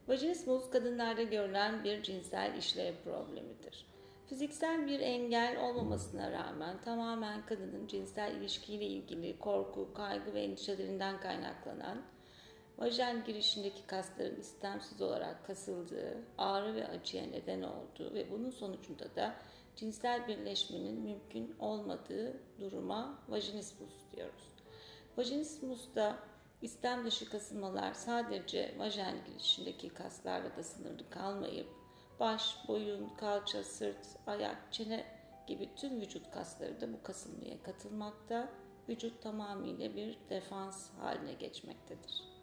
Vajinismus kadınlarda görülen bir cinsel işlev problemidir. Fiziksel bir engel olmamasına rağmen tamamen kadının cinsel ilişkiyle ilgili korku, kaygı ve endişelerinden kaynaklanan, vajin girişindeki kasların istemsiz olarak kasıldığı, ağrı ve acıya neden olduğu ve bunun sonucunda da cinsel birleşmenin mümkün olmadığı duruma vajinismus diyoruz. Vajinismusta istem dışı kasılmalar sadece vajin girişindeki kaslarla da sınırlı kalmayıp baş, boyun, kalça, sırt, ayak, çene gibi tüm vücut kasları da bu kasılmaya katılmakta, vücut tamamıyla bir defans haline geçmektedir.